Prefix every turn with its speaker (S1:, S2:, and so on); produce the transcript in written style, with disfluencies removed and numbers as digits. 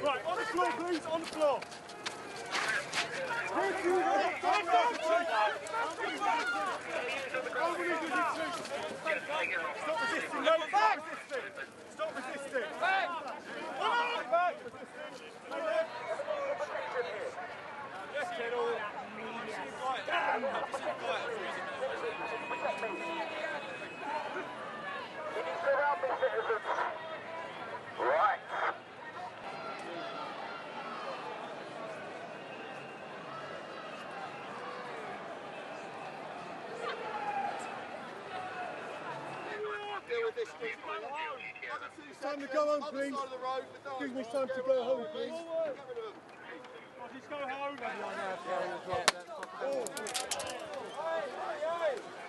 S1: Right, on the floor, please, on the floor. Stop resisting, no, back! Stop resisting. Back! Back! Yes, Kendall.
S2: Right.
S1: Deal with this. It's time to go home, please. Excuse me, it's time to go home, please. Just go home.